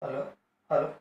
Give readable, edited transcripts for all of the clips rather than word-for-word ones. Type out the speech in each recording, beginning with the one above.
Hello, hello.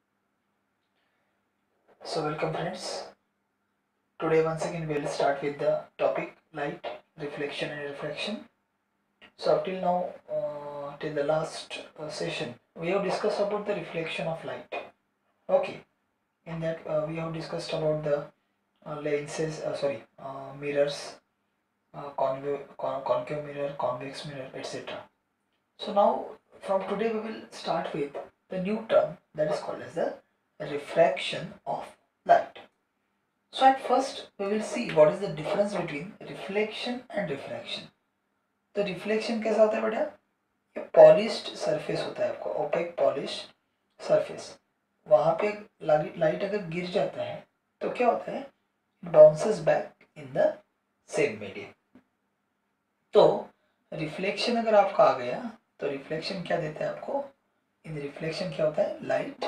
So welcome friends. Today once again we will start with the topic light, reflection and refraction. So up till now, till the last session, we have discussed about the reflection of light. Okay, in that we have discussed about the lenses, mirrors, concave mirror, convex mirror, etc. So now from today we will start with the new term that is called as the refraction of light. So at first we will see what is the difference between reflection and refraction. तो reflection कैसा होता है बेटा? ये polished surface होता है आपका OPEC polished surface. वहां पे लाइट अगर गिर जाता है तो क्या होता है? It bounces back in the same medium. तो रिफ्लेक्शन अगर आपका आ गया तो रिफ्लेक्शन क्या देता है आपको? इन रिफ्लेक्शन क्या होता है? Light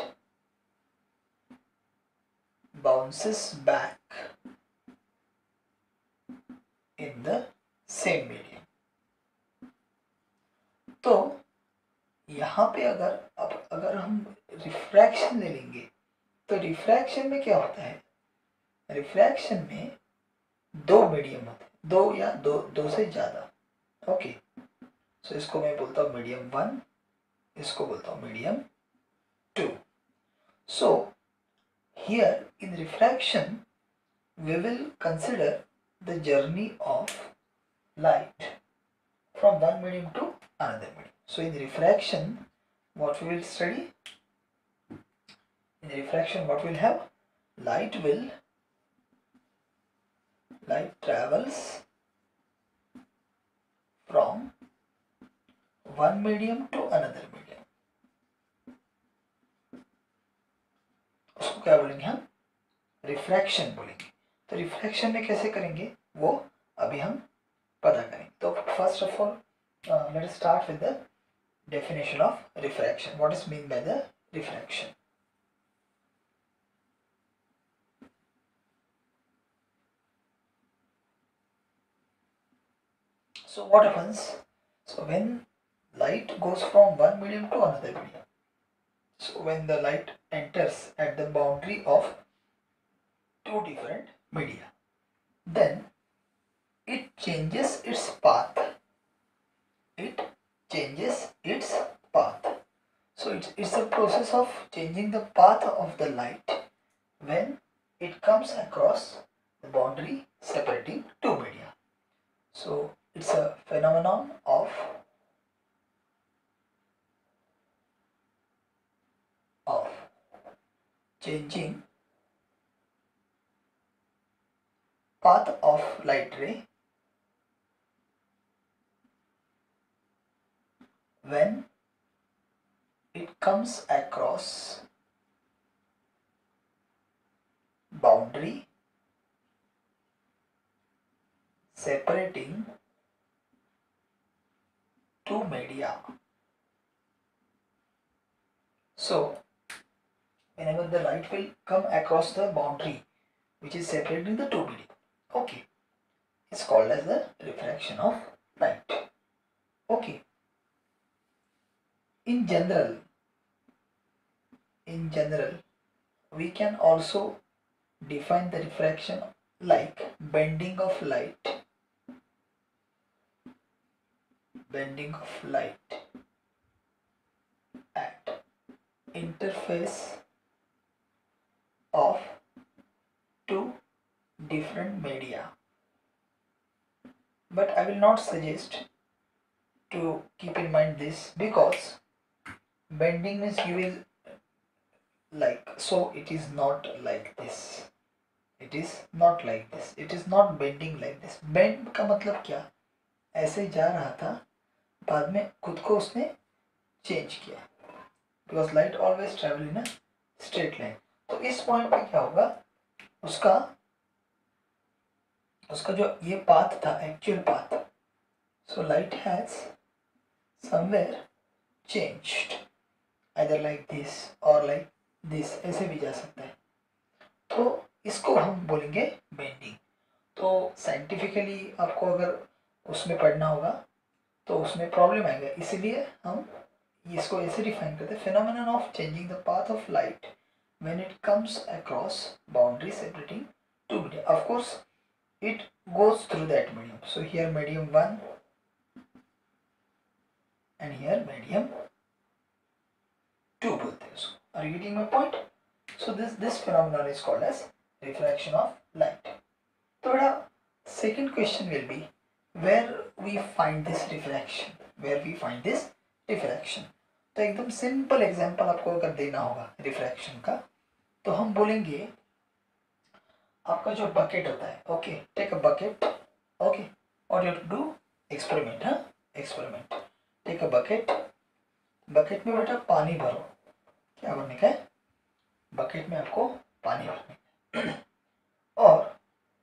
bounces back in the same medium. तो यहाँ पे अगर हम रिफ्रैक्शन ले लेंगे तो रिफ्रैक्शन में क्या होता है? रिफ्रैक्शन में दो मीडियम होते हैं, दो या दो से ज्यादा. ओके, सो इसको मैं बोलता हूँ मीडियम 1, इसको बोलता हूँ medium 2. So here in refraction we will consider the journey of light from one medium to another medium. So in refraction, what we will study? In refraction, what we'll have? Light travels from one medium to another medium. उसको क्या बोलेंगे हम? Refraction बोलेंगे. तो refraction में कैसे करेंगे वो अभी हम पता करेंगे. तो first of all let us start with the definition of refraction. What is mean by the refraction? So what happens? So when light goes from one medium to another medium, so when the light enters at the boundary of two different media, then it changes its path. It changes its path. So it's a process of changing the path of the light when it comes across the boundary separating two media. So it's a phenomenon of changing path of light ray when it comes across boundary separating two media. So whenever the light will come across the boundary which is separating the two media, okay, it's called as the refraction of light. Okay, in general we can also define the refraction like bending of light at interface of two different media. But I will not suggest to keep in mind this, because bending means you will like, so it is not like this. It is not like this. It is not bending like this. Bend का मतलब क्या? ऐसे जा रहा था, बाद में खुद को उसने चेंज किया, because light always travel in a straight line. तो इस पॉइंट पे क्या होगा? उसका जो ये पाथ था, actual path, so light has somewhere changed, either like this और लाइक दिस, ऐसे भी जा सकता है. तो इसको हम बोलेंगे बेंडिंग. तो साइंटिफिकली आपको अगर उसमें पढ़ना होगा तो उसमें प्रॉब्लम आएगा, इसलिए हम इसको ऐसे डिफाइन करते हैं, phenomenon of changing the path of light when it comes across boundary separating two media. Of course it goes through that medium. So here medium 1 and here medium 2 बोलते हैं उसको. Are you getting my point? So this phenomenon is called as refraction of light. So the second question will be where we find this refraction. Where we find this refraction. तो एकदम simple example आपको अगर देना होगा refraction का, तो हम बोलेंगे आपका जो बकेट होता है, okay, take a bucket, okay, और यू डू एक्सपेरिमेंट. हाँ, experiment. Take a bucket, bucket में बेटा पानी भरो. क्या भरने का है? बकेट में आपको पानी भरने का और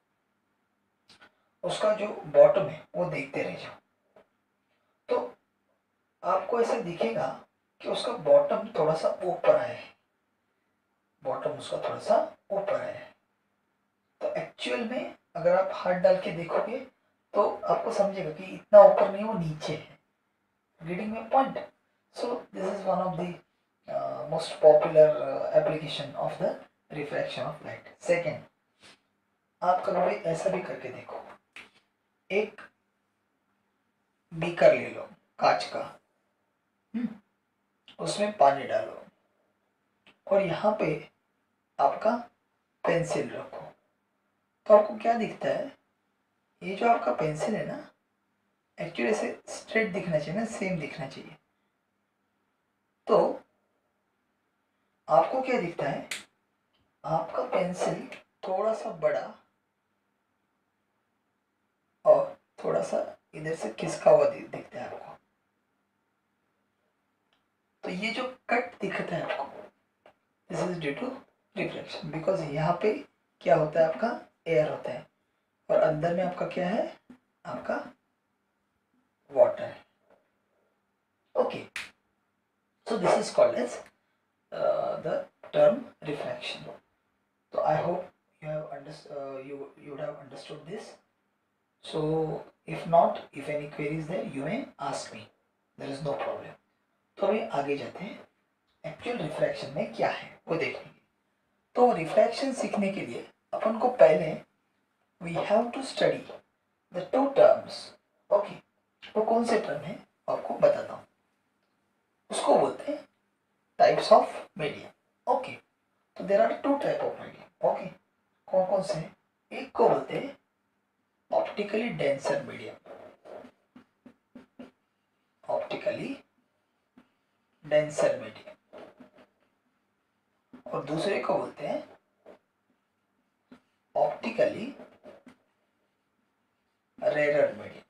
उसका जो बॉटम है वो देखते रह जाओ. तो आपको ऐसे दिखेगा कि उसका बॉटम थोड़ा सा ऊपर आया है, बॉटम उसका थोड़ा सा ऊपर आया है. तो एक्चुअल में अगर आप हाथ डाल के देखोगे तो आपको समझेगा कि इतना ऊपर नहीं, वो नीचे है. रीडिंग में point. So this is one of the most popular application of the refraction of light. Second, आप कभी ऐसा भी करके देखो, एक बीकर ले लो कांच का, उसमें पानी डालो और यहाँ पे आपका पेंसिल रखो. तो आपको क्या दिखता है? ये जो आपका पेंसिल है ना, एक्चुअली ऐसे स्ट्रेट दिखना चाहिए ना, सेम दिखना चाहिए. तो आपको क्या दिखता है? आपका पेंसिल थोड़ा सा बड़ा और थोड़ा सा इधर से खिसका हुआ दिखता है आपको. तो ये जो कट दिखता है आपको, this is due to reflection. Because यहाँ पे क्या होता है? आपका एयर होता है और अंदर में आपका क्या है? आपका वाटर है. Okay, so this is called as the term refraction. तो I hope you have you would have understood this. So if not, if any queries there, you may ask me. There is no problem. तो अभी आगे जाते हैं, actual refraction में क्या है वो देखेंगे. तो रिफ्रैक्शन सीखने के लिए अपन को पहले we have to study the two terms. Okay, वो कौन से टर्म है आपको बताता हूँ. उसको बोलते हैं टाइप्स ऑफ मीडियम. ओके, तो there are two type of medium. Okay, कौन कौन से? एक को बोलते हैं optically denser medium, optically denser medium, और दूसरे को बोलते हैं ऑप्टिकली रेरर मीडियम.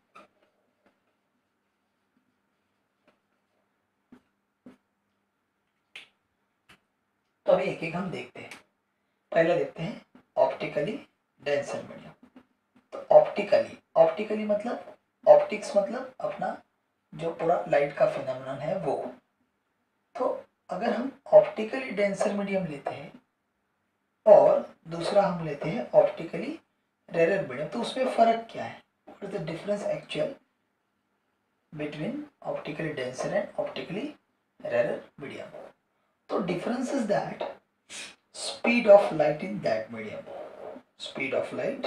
तो अभी एक एक हम देखते हैं. पहले देखते हैं ऑप्टिकली डेंसर मीडियम. तो ऑप्टिकली मतलब ऑप्टिक्स मतलब अपना जो पूरा लाइट का फिनोमेनन है वो. तो अगर हम ऑप्टिकली डेंसर मीडियम लेते हैं और दूसरा हम लेते हैं ऑप्टिकली रेरर मीडियम, तो उसमें फर्क क्या है? What is the difference actual between optically denser and optically rarer medium? तो difference is that speed of light in that medium, speed of light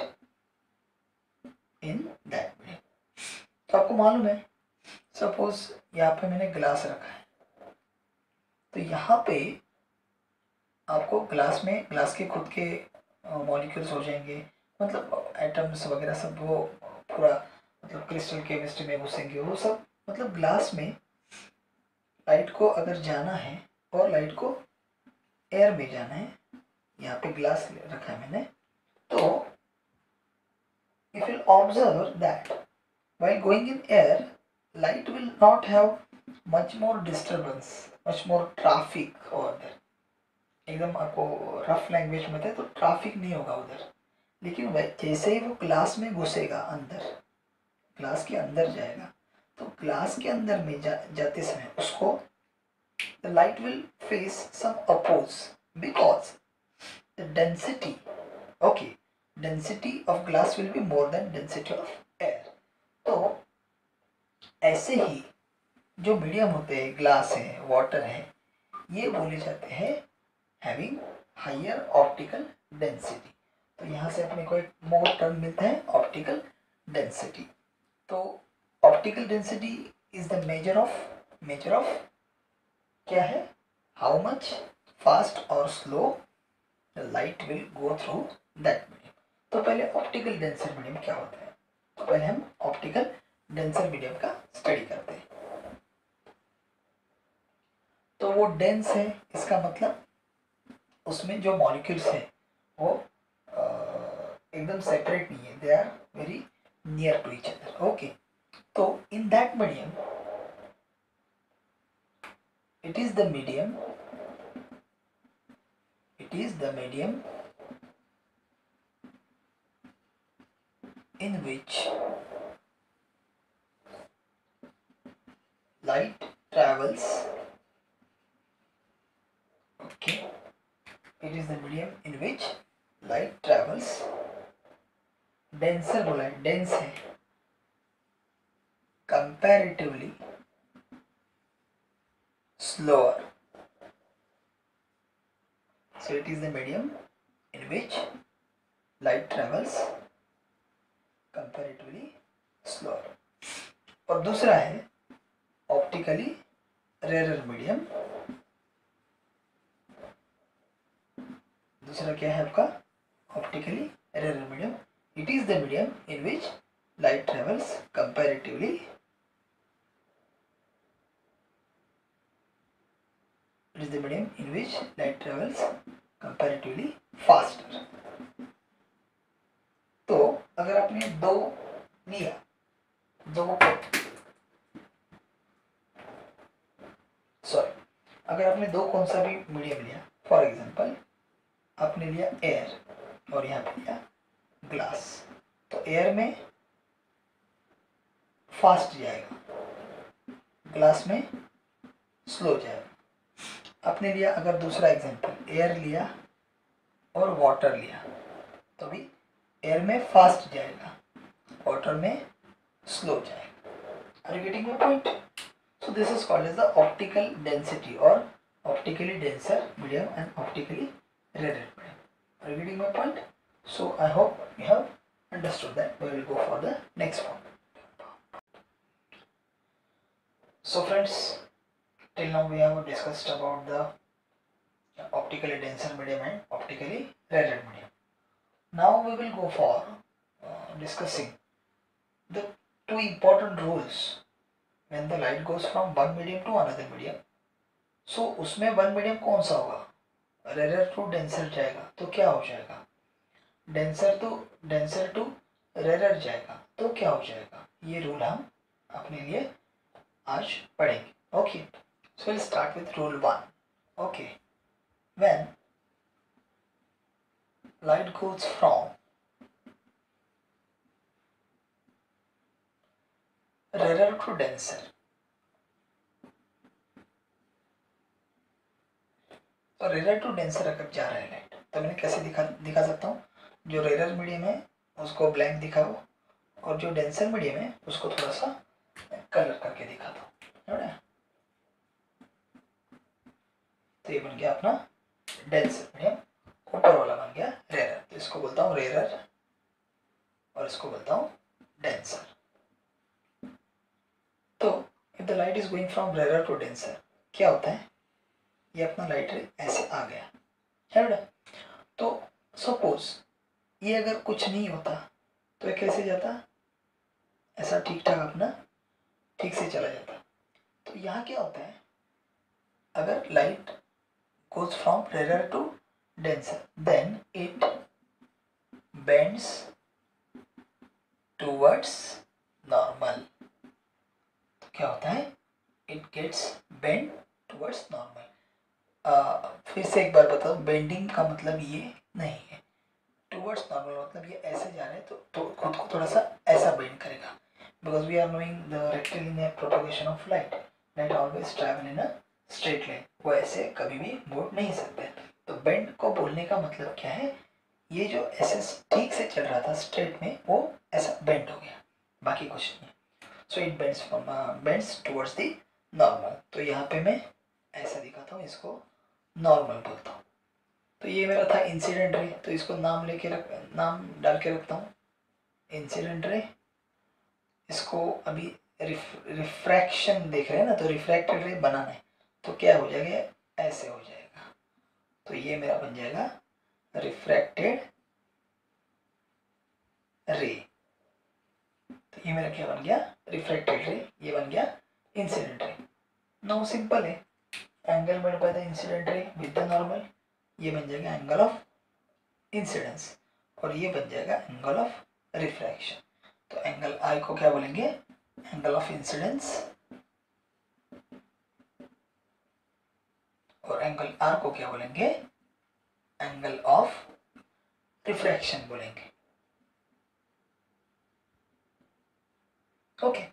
in that medium. तो आपको मालूम है, सपोज यहाँ पे मैंने ग्लास रखा है, तो यहाँ पे आपको ग्लास के खुद के मॉलिक्यूल्स हो जाएंगे, मतलब एटम्स वगैरह सब, वो पूरा मतलब क्रिस्टल केमिस्ट्री में घुसेंगे वो सब. मतलब ग्लास में लाइट को अगर जाना है और लाइट को एयर में जाना है, यहाँ पे ग्लास रखा है मैंने, तो if you observe that while going in air, light will not have much more disturbance, much more traffic over there. एकदम आपको रफ लैंग्वेज में थे तो ट्रैफिक नहीं होगा उधर. लेकिन जैसे ही वो ग्लास में घुसेगा, अंदर ग्लास के अंदर जाएगा, तो ग्लास के अंदर में जाते समय उसको the light will face some oppose because the density, okay, density of glass will be more than density of air. तो ऐसे ही जो मीडियम होते हैं, ग्लास है, वाटर है, ये बोले जाते हैं हैविंग हायर ऑप्टिकल डेंसिटी। तो यहाँ से अपने को एक मोर टर्म मिलता है ऑप्टिकल डेंसिटी। तो optical density is the measure of क्या है, हाउ मच फास्ट और slow light will go through that medium. तो पहले ऑप्टिकल डेंसर मीडियम क्या होता है, तो पहले हम ऑप्टिकल डेंसर मीडियम का स्टडी करते हैं। तो वो डेंस है, इसका मतलब उसमें जो मॉलिक्यूल्स है वो एकदम सेपरेट नहीं है, they are very near to each other. Okay, तो in that medium it is the medium in which light travels. Okay, it is the medium in which light travels. denser बोला है, dense है, comparatively slower. So it is the medium in which light travels comparatively slower. और दूसरा है optically rare medium. दूसरा क्या है आपका, optically rare medium. It is the medium in which light travels comparatively faster. तो अगर आपने दो लिया, अगर आपने दो कौन सा भी मीडियम लिया, फॉर एग्जांपल आपने लिया एयर और यहाँ पे लिया ग्लास, तो एयर में फास्ट जाएगा, ग्लास में स्लो जाएगा। आपने लिया अगर दूसरा एग्जांपल, एयर लिया और वाटर लिया, तो भी एयर में फास्ट जाएगा, वाटर में स्लो जाएगा। Are you getting my point? So this is called as the optical density or optically denser medium and optically rarer medium. Are you getting my point? So I hope you have understood that. We will go for the next one. So friends, till now we have discussed about the optically denser medium and optically rarer medium. Now we will go for discussing the two important rules when the light goes from one medium to another medium. So उसमें one medium कौन सा होगा, rare to denser जाएगा, तो क्या हो जाएगा, denser to rare जाएगा, तो क्या हो जाएगा, ये रूल हम अपने लिए आज पढ़ेंगे। Okay, so will start with rule 1. Okay, when light goes from rarer to denser, तो रेयर टू डेंसर अगर जा रहा है लाइट, तो मैं कैसे दिखा सकता हूँ, जो रेयर मीडियम है उसको ब्लैंक दिखाओ और जो डेंसर मीडियम है उसको थोड़ा सा कलर करके दिखाता हूँ। तो ये बन गया अपना डेंसर मीडियम, ऊपर वाला बन गया रेयर, तो इसको बोलता हूँ रेयर और इसको बोलता हूँ डेंसर। तो if the light is going from rarer to denser, क्या होता है, ये अपना लाइट रे ऐसे आ गया है बेटा। तो सपोज ये अगर कुछ नहीं होता तो ये कैसे जाता, ऐसा ठीक ठाक अपना ठीक से चला जाता। तो यहाँ क्या होता है, अगर light goes from rarer to denser, then it bends towards normal. तो क्या होता है, it gets bent towards normal. फिर से एक बार बताओ, बेंडिंग का मतलब ये नहीं है, टुवर्ड्स नॉर्मल मतलब ये ऐसे जा रहे हैं तो खुद को थोड़ा सा ऐसा बेंड करेगा, because we are knowing the rectilinear propagation of light, light always travel in a straight line, वो ऐसे कभी भी मुड़ नहीं सकते। तो बेंड को बोलने का मतलब क्या है, ये जो ऐसे ठीक से चल रहा था स्ट्रेट में, वो ऐसा बेंड हो गया, बाकी कुछ नहीं। So it bends towards the normal. तो यहाँ पे मैं ऐसा दिखाता हूँ, इसको नॉर्मल बोलता हूँ। तो ये मेरा था इंसिडेंट रे, तो इसको नाम डाल के रखता हूँ इंसिडेंट रे। इसको अभी रिफ्रैक्शन देख रहे हैं ना, तो रिफ्रैक्टेड रे बनाना है, तो क्या हो जाएगा, ऐसे हो जाएगा। तो ये मेरा बन जाएगा रिफ्रैक्टेड रे। तो ये मेरा क्या बन गया, रिफ्रैक्टेड रे, ये बन गया इंसिडेंट रे। नो सिंपल है, angle made by the incident ray with the normal, ये बन जाएगा एंगल ऑफ इंसिडेंस, और ये बन जाएगा एंगल ऑफ रिफ्रैक्शन। तो एंगल आई को क्या बोलेंगे, एंगल ऑफ इंसिडेंस, और एंगल आर को क्या बोलेंगे, एंगल ऑफ रिफ्रैक्शन बोलेंगे। ओके,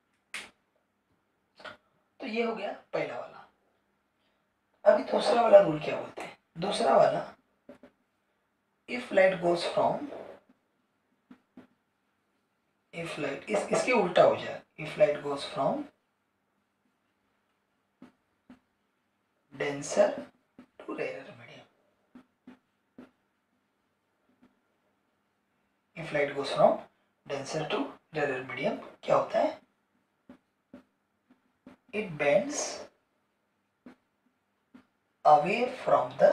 तो ये हो गया पहला वाला। अभी दूसरा वाला रूल क्या बोलते हैं, दूसरा वाला, if light goes from, if light इसके उल्टा हो जाए, if light goes from denser to rarer medium, if light goes from denser to rarer medium, क्या होता है, it bends away from the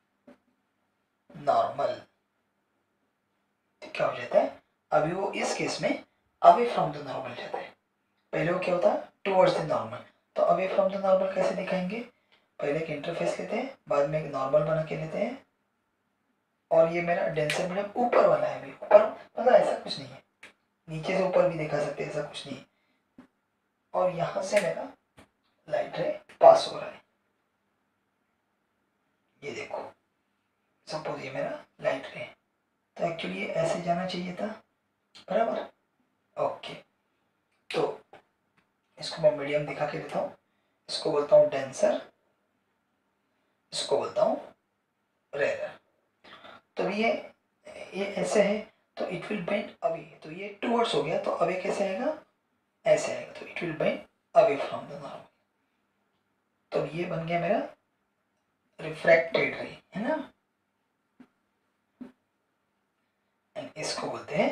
normal. क्या हो जाता है, अभी वो इस केस में अवे फ्रॉम द नॉर्मल जाता है, पहले वो क्या होता है, टुवर्ड्स द नॉर्मल। तो अवे फ्रॉम द नॉर्मल कैसे दिखाएंगे, पहले एक इंटरफेस लेते हैं, बाद में एक नॉर्मल बना के लेते हैं, और ये मेरा डेंसर मीडियम ऊपर वाला है, अभी ऊपर मतलब ऐसा कुछ नहीं है, नीचे से ऊपर भी दिखा सकते हैं, ऐसा कुछ नहीं है, और यहाँ से मेरा लाइट रे पास हो रहा है, ये देखो, सपोज ये मेरा लाइट रे, तो एक्चुअली ये ऐसे जाना चाहिए था, बराबर। ओके, तो इसको मैं मीडियम दिखा के देता हूँ, इसको बोलता हूँ डेंसर, इसको बोलता हूँ रेयर। तो ये ऐसे है, तो इट विल बेंड अवे, तो ये टुवर्ड्स हो गया, तो अवे कैसे आएगा, ऐसे आएगा, तो it will bend away from the normal. तो ये बन गया मेरा रिफ्रैक्टेड रे, है ना, एंड इसको बोलते हैं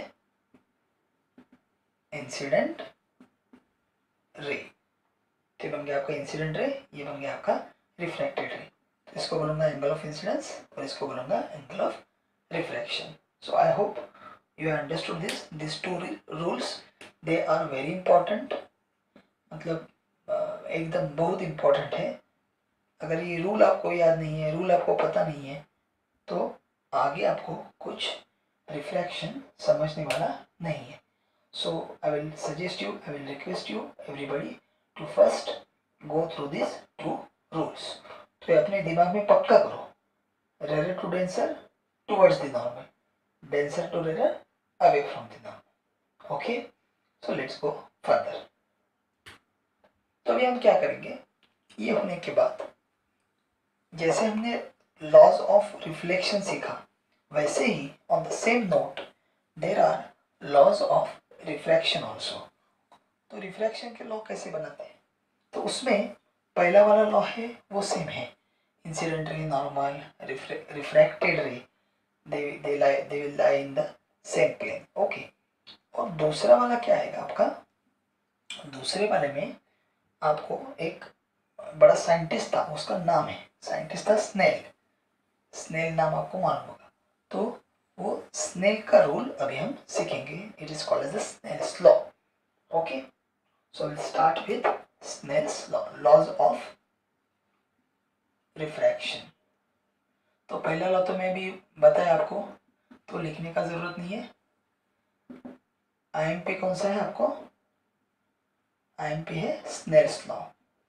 इंसिडेंट रे। तो बन गया आपका इंसिडेंट रे, ये बन गया आपका रिफ्रैक्टेड रे। तो इसको बोलूंगा एंगल ऑफ इंसिडेंस, और इसको बोलूंगा angle of refraction. So I hope you have understood this two rules, they are very important, मतलब एकदम बहुत इंपॉर्टेंट है। अगर ये रूल आपको याद नहीं है, रूल आपको पता नहीं है, तो आगे आपको कुछ रिफ्रैक्शन समझने वाला नहीं है। So I will suggest you, I will request you everybody to first go through these two rules. तो अपने दिमाग में पक्का करो, rarer to denser towards the normal, denser to rarer away from the normal. Okay, so let's go further. तो अभी हम क्या करेंगे, ये होने के बाद जैसे हमने लॉज ऑफ रिफ्लेक्शन सीखा, वैसे ही on the same note there are laws of refraction also. तो रिफ्रैक्शन के लॉ कैसे बनाते हैं, तो उसमें पहला वाला लॉ है वो सेम है, incident ray, normal, refracted ray, they will lie in the same plane. Okay, और दूसरा वाला क्या आएगा आपका, दूसरे वाले में आपको एक बड़ा साइंटिस्ट था, उसका नाम है, साइंटिस्ट था स्नेल, स्नेल नाम आपको मालूम होगा। तो वो स्नेल का रूल अभी हम सीखेंगे, it is called as the Snell's law. Okay, so will start with Snell's law, laws of refraction. तो पहला लॉ तो मैं भी बताया आपको, तो लिखने का जरूरत नहीं है। आईएमपी कौन सा है आपको, आईएमपी है स्नेल्स लॉ।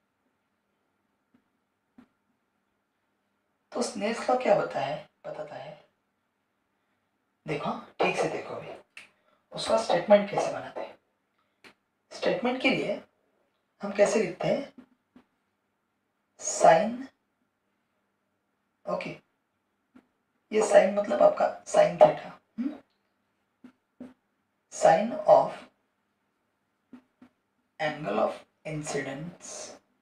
तो स्नेल्स लॉ क्या बताता है, देखो ठीक से देखो, अभी उसका स्टेटमेंट कैसे बनाते हैं। स्टेटमेंट के लिए हम कैसे लिखते हैं, साइन, ओके, ये साइन मतलब आपका sine theta, sine of angle of incidence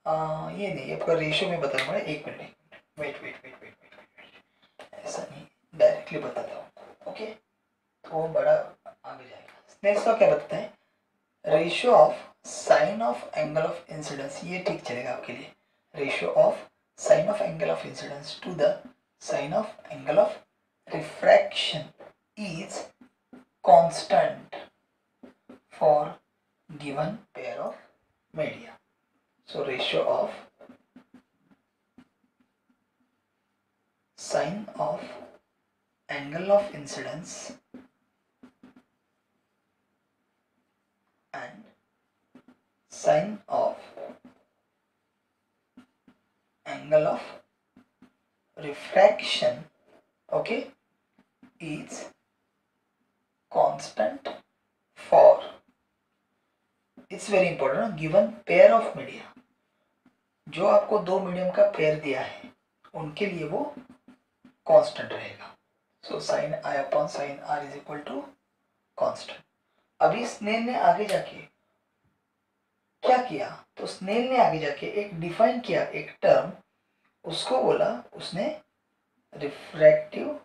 ये नहीं, आपका रेशियो में बताना पड़ा। एक minute, wait wait wait wait wait wait, ऐसा नहीं, डायरेक्टली बताता हूँ। ओके, तो वो बड़ा आगे जाएगा। नेक्स्ट का क्या बताता है, ratio of sine of angle of incidence, ये ठीक चलेगा आपके लिए। Ratio of sine of angle of incidence to the sine of angle of refraction is constant for given pair of media. So ratio of sine of angle of incidence and sine of angle of refraction, okay, is constant for, it's very important, given pair of media, जो आपको दो medium का pair दिया है उनके लिए वो constant रहेगा। So sine i upon sine r is equal to constant. अभी स्नेल ने आगे जाके क्या किया, तो स्नेल ने आगे जाके एक डिफाइन किया एक टर्म, उसको बोला उसने रिफ्रैक्टिव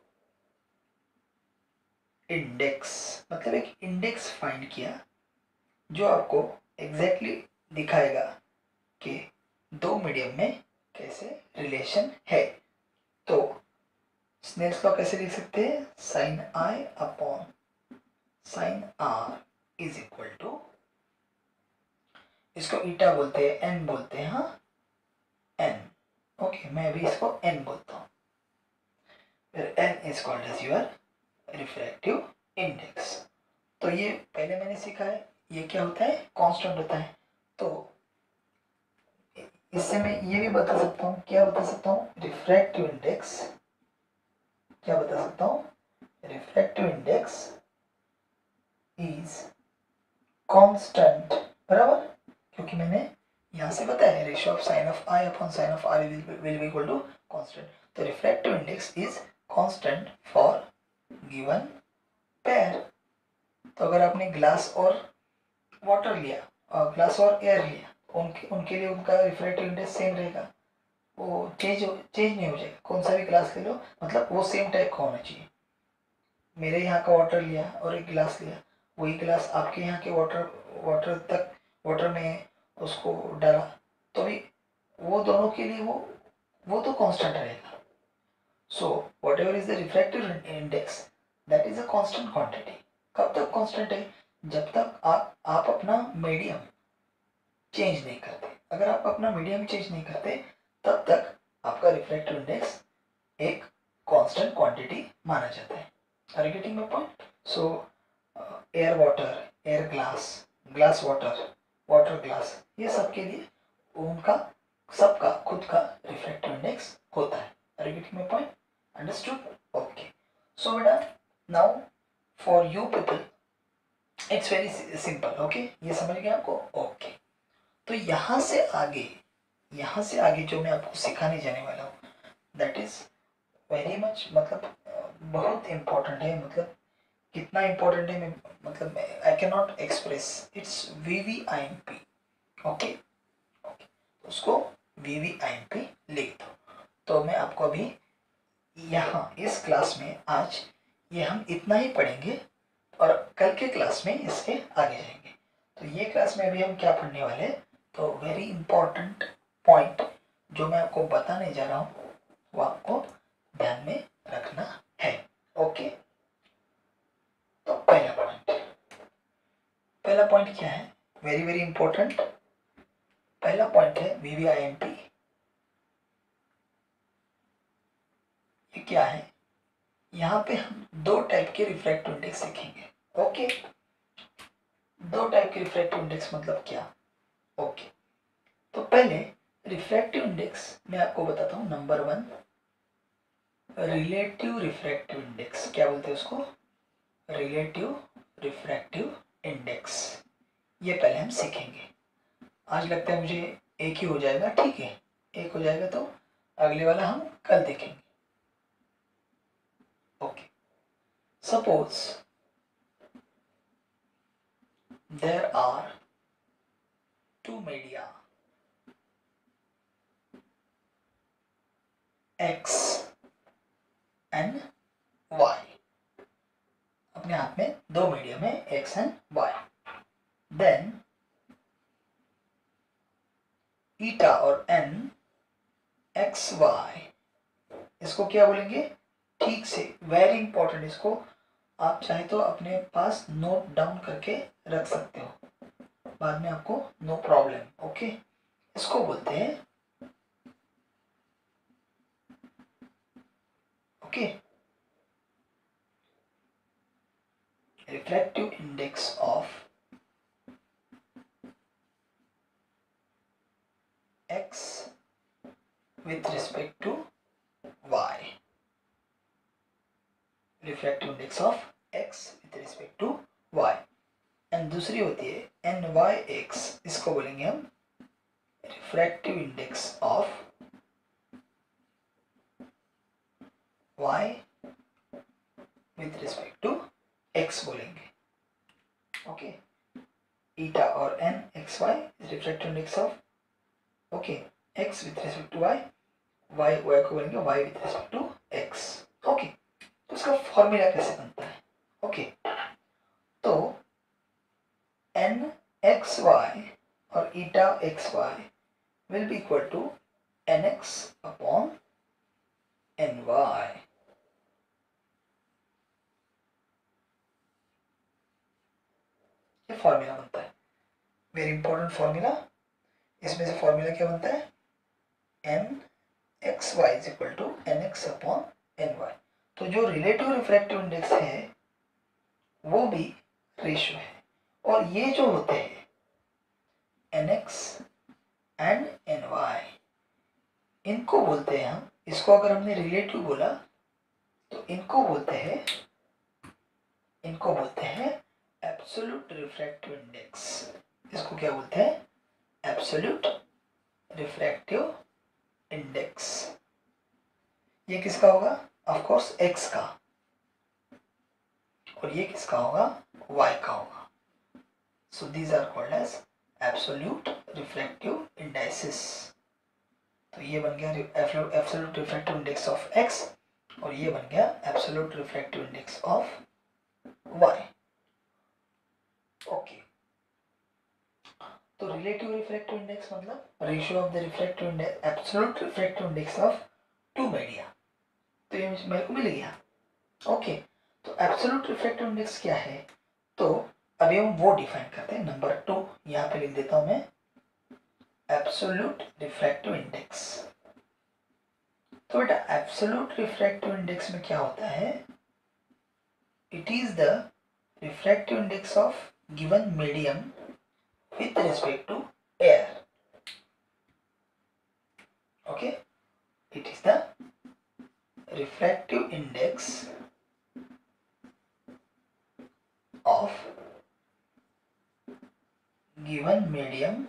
इंडेक्स, मतलब एक इंडेक्स फाइंड किया जो आपको एग्जैक्टली दिखाएगा कि दो मीडियम में कैसे रिलेशन है। तो स्नेल्स लॉ कैसे लिख सकते हैं, sine i upon sine r is equal to, इसको ईटा बोलते हैं, एन बोलते हैं, हाँ एन, ओके, मैं भी इसको एन बोलता हूँ। फिर n is called as your refractive index. तो ये पहले मैंने सीखा है, ये क्या होता है, कांस्टेंट होता है। तो इससे मैं ये भी बता सकता हूँ, क्या बता सकता हूँ, रिफ्रैक्टिव इंडेक्स, क्या बता सकता हूँ, रिफ्रैक्टिव इंडेक्स इज कांस्टेंट, बराबर, क्योंकि मैंने यहाँ से बताया ratio of sine of i upon sine of r will be equal to constant. तो refractive index is constant for given pair. तो अगर आपने ग्लास और वाटर लिया और ग्लास और एयर लिया, उनके लिए उनका रिफ्रैक्टिव इंडेक्स सेम रहेगा, वो चेंज नहीं हो जाएगा। कौन सा भी ग्लास ले लो, मतलब वो सेम टाइप का होना चाहिए। मेरे यहाँ का वाटर लिया और एक गिलास लिया, वही गिलास आपके यहाँ के वाटर में उसको डाला, तो भी वो दोनों के लिए वो तो कांस्टेंट रहेगा। So whatever is the refractive index, that is a constant quantity. कब तक कांस्टेंट है, जब तक आप अपना मीडियम चेंज नहीं करते। अगर आप अपना मीडियम चेंज नहीं करते तब तक आपका रिफ्रैक्टिव इंडेक्स एक कांस्टेंट क्वांटिटी माना जाता है। Are you getting my point? So air water, air glass, glass water, water glass, ये सब के लिए उनका सबका खुद का रिफ्रैक्टिव इंडेक्स होता है। Are you getting my point? Understood? Okay, so बेटा now for you people it's very simple. Okay, ये समझ गए आपको? ओके, तो यहाँ से आगे जो मैं आपको सिखाने जाने वाला हूँ दैट इज वेरी मच, मतलब बहुत इम्पोर्टेंट है। मतलब कितना इम्पोर्टेंट है, मैं मतलब I can not express, it's VVIMP। Okay, उसको VVIMP लिख दो। तो मैं आपको अभी यहाँ इस क्लास में आज ये हम इतना ही पढ़ेंगे और कल के क्लास में इसके आगे जाएंगे। तो ये क्लास में अभी हम क्या पढ़ने वाले हैं, तो वेरी इंपॉर्टेंट पॉइंट जो मैं आपको बताने जा रहा हूँ वो आपको ध्यान में रखना है। ओके, तो पहला पॉइंट क्या है, वेरी वेरी इंपॉर्टेंट। पहला पॉइंट है VVIMP। ये क्या है, यहाँ पे हम दो टाइप के रिफ्रैक्टिव इंडेक्स सीखेंगे। ओके, दो टाइप के रिफ्रैक्टिव इंडेक्स मतलब क्या? ओके, तो पहले रिफ्रैक्टिव इंडेक्स मैं आपको बताता हूँ। नंबर 1, रिलेटिव रिफ्रैक्टिव इंडेक्स, क्या बोलते हैं उसको, रिलेटिव रिफ्रैक्टिव इंडेक्स। ये पहले हम सीखेंगे। आज लगता है मुझे एक ही हो जाएगा, ठीक है, एक हो जाएगा, तो अगले वाला हम कल देखेंगे। Okay, suppose there are two media x and y, अपने हाथ में दो मीडियम है x and y. Then eta और एन एक्स वाई, इसको क्या बोलेंगे, ठीक से, वेरी इंपॉर्टेंट, इसको आप चाहे तो अपने पास नोट डाउन करके रख सकते हो, बाद में आपको नो प्रॉब्लम। ओके, इसको बोलते हैं okay refractive index of x with respect to y, refractive index of x with respect to y। And दूसरी होती है NYX, इसको बोलेंगे हम refractive index of y with respect to x बोलेंगे। ओके, ईटा और n x y refractive index of okay x with respect to y, y को बोलेंगे y with respect to x। Okay, तो इसका फॉर्मूला कैसे बनता है, ओके तो n एक्स वाई और eta x y will be equal to n x upon n y. ये फॉर्मूला बनता है, वेरी इंपॉर्टेंट फॉर्मूला। इसमें से फॉर्मूला क्या बनता है, n x y is equal to n x upon n y. तो जो रिलेटिव रिफ्रैक्टिव इंडेक्स है वो भी रेशियो है, और ये जो होते हैं n x and n y, इनको बोलते हैं हम, इसको अगर हमने रिलेटिव बोला तो इनको बोलते हैं एब्सोल्यूट रिफ्रैक्टिव इंडेक्स। इसको क्या बोलते हैं, एब्सोल्यूट रिफ्रैक्टिव इंडेक्स। ये किसका होगा, ऑफ कोर्स एक्स का, और ये किसका होगा, वाई का होगा। So these are called as absolute refractive indexes. तो ये बन गया absolute refractive index of x, और ये बन गया absolute refractive index of y. Okay, तो रिलेटिव रिफ्रैक्टिव इंडेक्स मतलब ratio of the refractive index, absolute refractive index of two media. तो ये मेरे को मिल गया। ओके, तो एब्सोल्यूट रिफ्रैक्टिव इंडेक्स क्या है, तो अभी हम वो डिफाइन करते हैं। नंबर 2 यहाँ पे लिख देता हूं मैं, एब्सोल्यूट रिफ्रैक्टिव इंडेक्स। तो बेटा एब्सोल्यूट रिफ्रैक्टिव इंडेक्स में क्या होता है, it is the refractive index of given medium with respect to air. Okay, it is the refractive index of given medium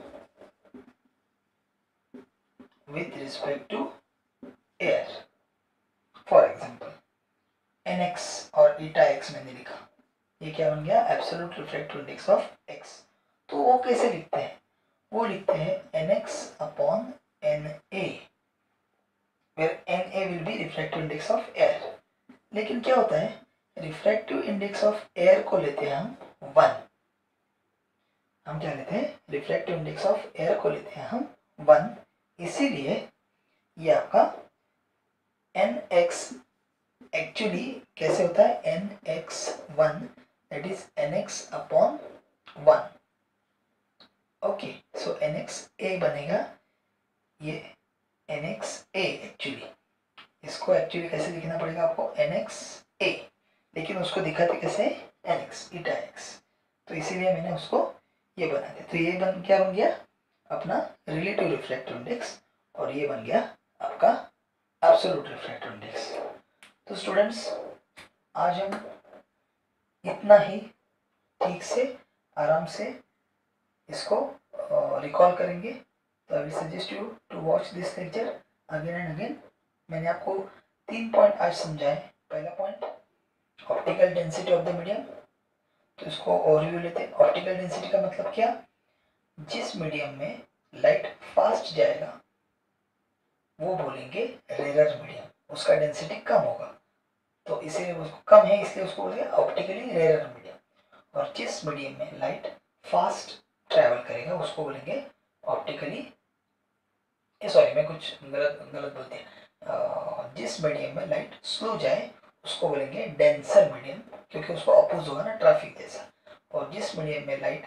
with respect to air. For example, nx और eta x मैंने लिखा, ये क्या बन गया, absolute refractive index of x। तो वो कैसे लिखते हैं, वो लिखते हैं n x upon n a, where n a will be refractive index of air. लेकिन क्या होता है, रिफ्रैक्टिव इंडेक्स ऑफ एयर को लेते हैं हम 1। हम क्या लेते हैं, रिफ्रैक्टिव इंडेक्स ऑफ एयर को लेते हैं हम 1, इसीलिए ये आपका एन एक्स एक्चुअली कैसे होता है, n x 1 that is n x upon 1। Okay, so n x a बनेगा, ये एन एक्स ए एक्चुअली, इसको एक्चुअली कैसे लिखना पड़ेगा आपको, एन एक्स ए, लेकिन उसको दिखाते कैसे, एन एक्स ईटा एक्स, तो इसीलिए मैंने उसको ये बना दिया। तो ये क्या बन गया अपना रिलेटिव रिफ्रैक्टिव इंडेक्स, और ये बन गया आपका एब्सोल्यूट रिफ्रैक्टिव इंडेक्स। तो स्टूडेंट्स आज हम इतना ही ठीक से आराम से इसको रिकॉल करेंगे। तो I will suggest you to watch this lecture again and again. मैंने आपको 3 पॉइंट आज समझाए। पहला point optical density of the medium, तो इसको ओवरव्यू लेते हैं। ऑप्टिकल डेंसिटी का मतलब क्या, जिस मीडियम में लाइट फास्ट जाएगा वो बोलेंगे रेयर मीडियम। उसका डेंसिटी कम होगा, तो इसीलिए उसको कम है, इसलिए उसको बोलते हैं ऑप्टिकली रेयर मीडियम। और जिस मीडियम में लाइट फास्ट ट्रैवल करेगा उसको बोलेंगे ऑप्टिकली, सॉरी मैं कुछ गलत गलत बोलते हैं, जिस मीडियम में लाइट स्लो जाए उसको बोलेंगे डेंसर मीडियम, क्योंकि उसको अपोज होगा ना ट्रैफिक जैसा। और जिस मीडियम में लाइट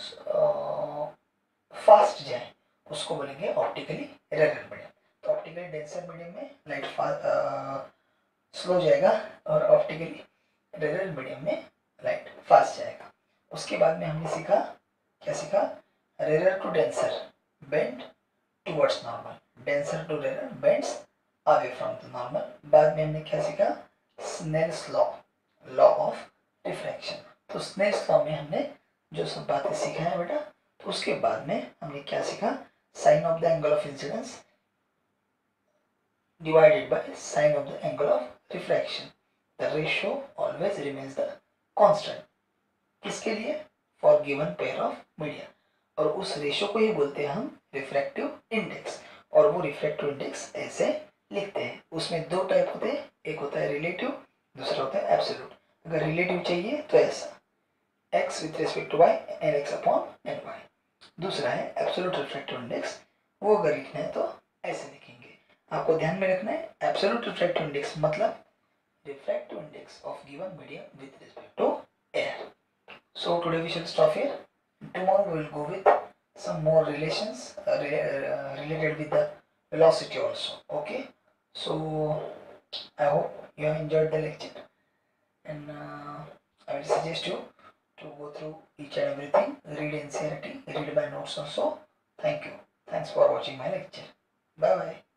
फास्ट जाए उसको बोलेंगे ऑप्टिकली रेयर मीडियम। तो ऑप्टिकली डेंसर मीडियम में लाइट स्लो जाएगा और ऑप्टिकली रेयर मीडियम में लाइट फास्ट जाएगा। उसके बाद में हमने सीखा, क्या सीखा, rare to denser bend towards normal, denser to rare bends away from the normal. बाद में हमने क्या सीखा, Snell's law, law of refraction. तो स्नेल्स लॉ में हमने जो सब बातें सीखा है बेटा, तो उसके बाद में हमने क्या सीखा, sine of the angle of incidence divided by sine of the angle of refraction. The ratio always remains the constant. किसके लिए, for given pair of media, और उस रेशियो को ही बोलते हैं हम रिफ्रैक्टिव इंडेक्स। और वो रिफ्रैक्टिव इंडेक्स ऐसे लिखते हैं, उसमें दो टाइप होते हैं, एक होता है रिलेटिव, दूसरा होता है एब्सोल्यूट। अगर रिलेटिव चाहिए तो ऐसा x with respect to y n x upon n y. दूसरा है एब्सोल्यूट रिफ्रैक्टिव इंडेक्स, वो अगर लिखना है तो ऐसे लिखेंगे। आपको ध्यान में रखना है एब्सोल्यूट रिफ्रैक्टिव इंडेक्स मतलब refractive index of given medium with respect to air. So today we shall stop here. Tomorrow we will go with some more relations related with the velocity also. Okay. So I hope you have enjoyed the lecture, and I will suggest you to go through each and everything. Read NCERT, read my notes also. Thank you. Thanks for watching my lecture. Bye bye.